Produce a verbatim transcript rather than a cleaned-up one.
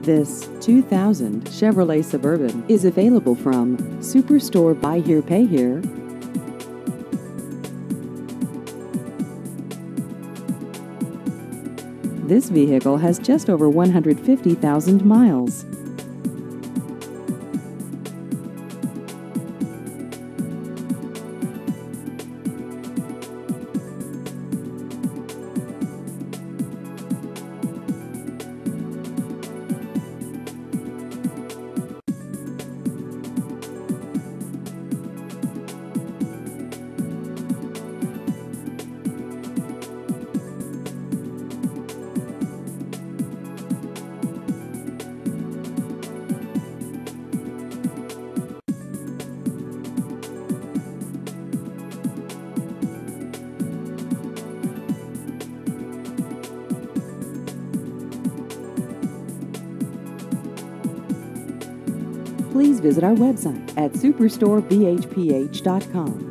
This two thousand Chevrolet Suburban is available from Superstore Buy Here Pay Here. This vehicle has just over one hundred fifty thousand miles. Please visit our website at superstore b h p h dot com.